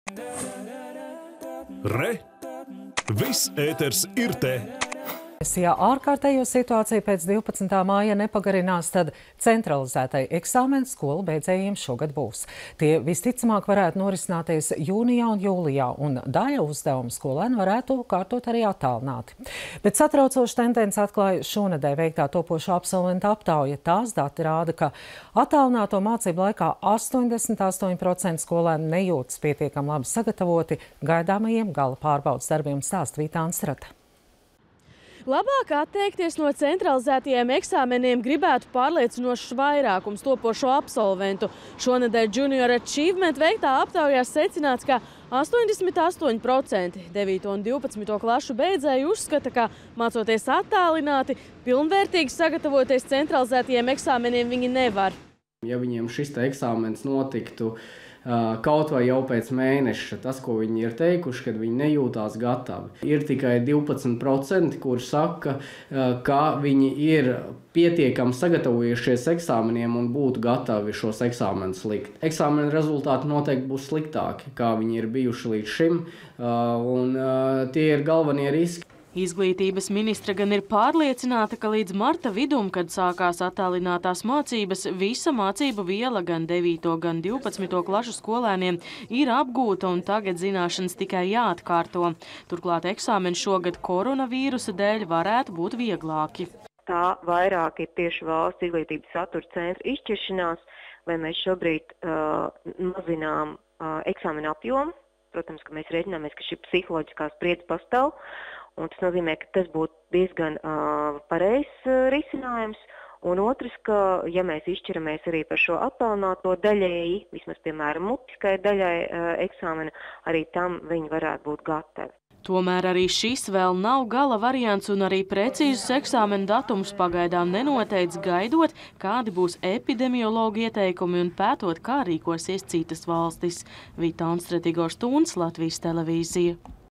Re! Viss ēters ir te! Ja ārkārtējo situāciju pēc 12. māja nepagarinās, tad centralizētai eksāmeni skolu beidzējiem šogad būs. Tie visticamāk varētu norisināties jūnijā un jūlijā, un daļa uzdevumu skolēni varētu kārtot arī attālināti. Bet satraucoša tendence atklāja šonedēļ veiktā topošo absolventu aptauja. Tās dati rāda, ka attālināto mācību laikā 88% skolēni nejūtas pietiekami labi sagatavoti gaidāmajiem gala pārbaudes darbiem, stāsta Vīta Anstrate. Labāk atteikties no centralizētajiem eksāmeniem gribētu pārliecinošs vairākums topošo absolventu. Šonedēļ Junior Achievement veiktā aptaujā secināts, ka 88% 9. un 12. klašu beidzēju uzskata, ka mācoties attālināti, pilnvērtīgi sagatavoties centralizētajiem eksāmeniem viņi nevar. Ja viņiem šis eksāmens notiktu kaut vai jau pēc mēneša, tas, ko viņi ir teikuši, kad viņi nejūtās gatavi. Ir tikai 12%, kuri saka, ka viņi ir pietiekami sagatavojušies eksāmeniem un būtu gatavi šos eksāmenus likt. Eksāmena rezultāti noteikti būs sliktāki, kā viņi ir bijuši līdz šim, un tie ir galvenie riski. Izglītības ministre gan ir pārliecināta, ka līdz marta vidum, kad sākās attālinātās mācības, visa mācību viela gan 9. gan 12. klašu skolēniem ir apgūta un tagad zināšanas tikai jāatkārto. Turklāt eksāmeni šogad koronavīrusa dēļ varētu būt vieglāki. Tā vairāk ir tieši valsts izglītības satura centra izšķiršanās, vai mēs šobrīd mazinām eksāmenu apjomu. Protams, ka mēs rēķināmies, ka šī psiholoģiskā spriedze pastāv. Un tas nozīmē, ka tas būtu diezgan pareizs risinājums. Un otrs, ka ja mēs izšķiramies arī par šo attālināto daļēji, vismaz piemēram mutiskai daļai eksāmena, arī tam viņi varētu būt gatavi. Tomēr arī šis vēl nav gala variants un arī precīzus eksāmenu datumus pagaidām nenoteic, gaidot, kādi būs epidemiologu ieteikumi un pētot, kā rīkosies citas valstis. Vīta Anstrate, Igors Tūns, Latvijas televīzija.